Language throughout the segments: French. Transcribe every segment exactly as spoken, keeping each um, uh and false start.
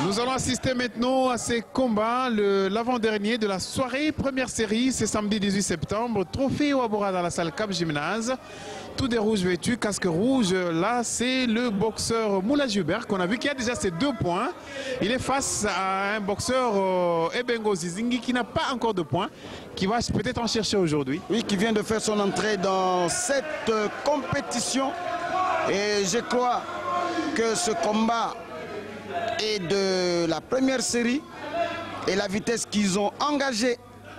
Nous allons assister maintenant à ces combats, l'avant-dernier de la soirée, première série, c'est samedi dix-huit septembre, trophée Ouabora dans la salle Cap Gymnase. Tout des rouges vêtus, casque rouge, là c'est le boxeur Moula Jubert qu'on a vu qui a déjà ses deux points. Il est face à un boxeur euh, Ebengo Zizingi qui n'a pas encore de points, qui va peut-être en chercher aujourd'hui. Oui, qui vient de faire son entrée dans cette euh, compétition. Et je crois que ce combat est de la première série et la vitesse qu'ils ont engagée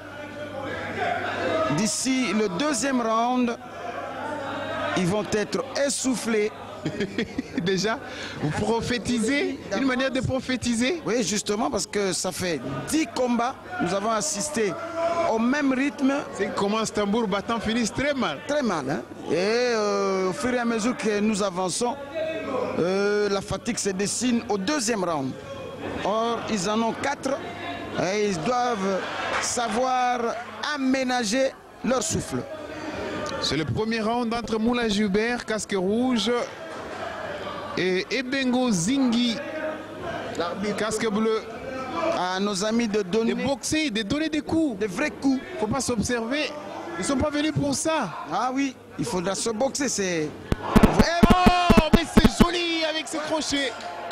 d'ici le deuxième round, ils vont être essoufflés. Déjà, vous prophétisez, une manière de prophétiser? Oui, justement, parce que ça fait dix combats. Nous avons assisté au même rythme. C'est comment Tambour battant finissent très mal. Très mal. Hein? Et euh, au fur et à mesure que nous avançons, euh, la fatigue se dessine au deuxième round. Or, ils en ont quatre et ils doivent savoir aménager leur souffle. C'est le premier round entre Moula Jubert, casque rouge, et Ebengo Zingi, casque bleu. À nos amis de donner... De boxer, de donner des coups. Des vrais coups. Il ne faut pas s'observer. Ils ne sont pas venus pour ça. Ah oui, il faudra se boxer, c'est... Oh, mais c'est joli avec ses crochets.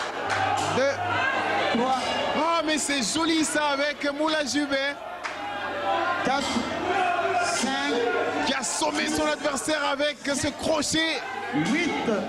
Deux, trois... Oh, mais c'est joli ça avec Moula Jubert. Quatre, cinq... Qui a sommé son adversaire avec ce crochet. Huit...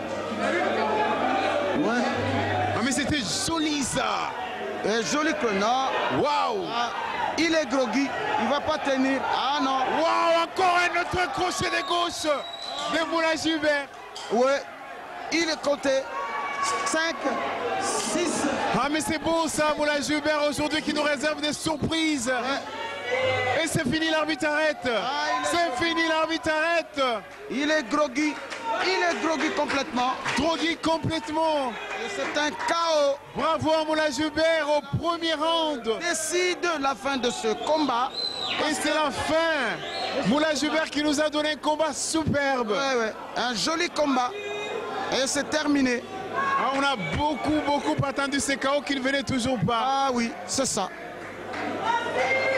Ouais. Ah, mais c'était joli ça. Et joli que non. Waouh. Ah, il est groggy, il va pas tenir. Ah non. Waouh, encore un autre crochet de gauche de Moula Jubert. Ouais, il est compté. cinq, six. Ah mais c'est beau ça, Moula Jubert aujourd'hui qui nous réserve des surprises. Ouais. Et c'est fini, l'arbitre arrête. Ah, c'est fini, l'arbitre arrête. Il est groggy, il est groggy complètement. Groggy complètement. C'est un chaos. Bravo à Moula Jubert au premier round. Décide la fin de ce combat. Et c'est la fin. Moula Jubert qui nous a donné un combat superbe. Ouais, ouais. Un joli combat. Et c'est terminé. Ah, on a beaucoup, beaucoup attendu ces chaos qui ne venaient toujours pas. Ah oui, c'est ça.